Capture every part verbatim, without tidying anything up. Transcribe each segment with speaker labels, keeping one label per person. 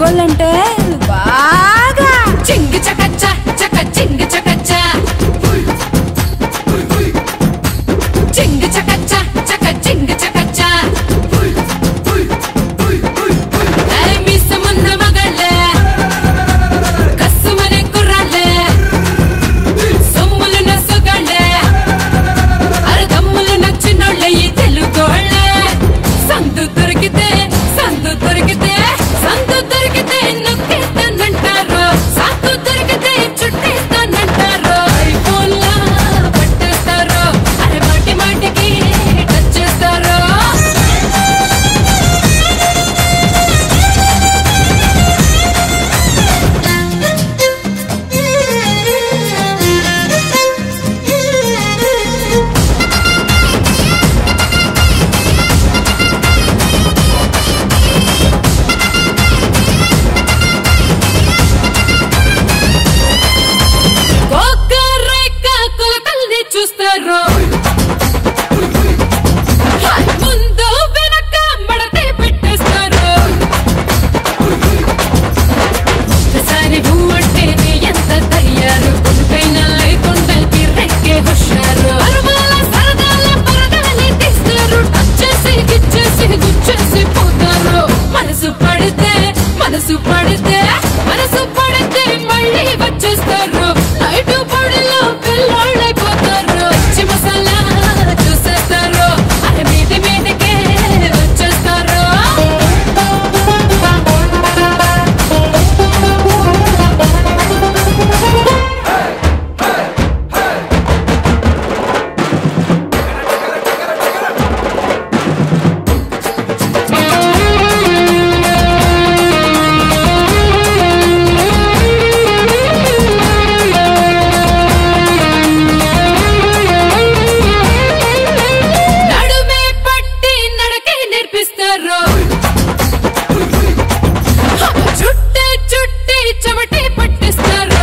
Speaker 1: మగోళ్ళంటే బాగా చింగి చకచ్చ చక చింగి చకచ్చ చింగి చకచ్చ చక చింగి చకచ్చ మిస్సమున్న మగళ్ళే కస్సుమనే కుర్రాళ్ళే సొమ్ములు నసుగాళ్ళే అరదమ్ములు నచ్చినోళ్ళే ఈ తెలుగోళ్ళే సందు దొరికితే సందు దొరికితే సందు దొరికితే నొక్కేస్తానంటారు సాకు దొరికితే చుట్టేస్తానంటారు ఐఫోన్లా పట్టేస్తారు అరే మాటి మాటికి టచ్ చేస్తారు చూస్తారు ముందు వెనక మడతే పెట్టేస్తారు ఒకసారి భూమంటేనే ఎంత తయ్యారు కొడుకైనా లేకుండల్కి రెక్కే హుషారు అరువాల సరదాల పరదాలే తీస్తారు టచ్ చేసి గిచ్చేసి గుచ్చేసి పోతారు మనసు పడితే మనసు పడితే మనసు పడితే మళ్ళీ వచ్చేస్తారు నైట్ పొడిలో పిల్లోళ్ళైపోతారు మసాలా చూసేస్తారు అరే మీది మీదికే వచ్చేస్తారు చుట్టే చుట్టి చెమటి పట్టిస్తారు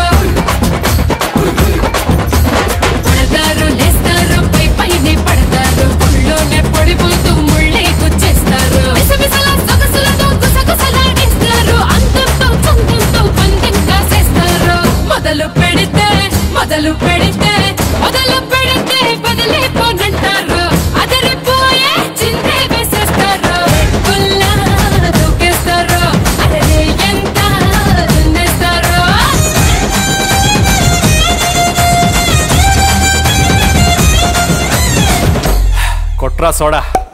Speaker 1: పడతారు లేస్తారు పై పైనే పడతారు గుళ్ళోనే పొడిపోతూ ముళ్ళే గుచ్చేస్తారు మిసమిసల సొగసులతో గుసగుసలాడిస్తారు అందంతో చందంతో పందెం కాసేస్తారు మొదలు పెడితే మొదలు పెడితే మొదలు పెడితే వదిలిపోనంటారు అదిరిపోయే చిందే వేసేస్తారు గుల్లా దూకేస్తారు అరే ఎంత దున్నేస్తారు
Speaker 2: కొట్రా సోడా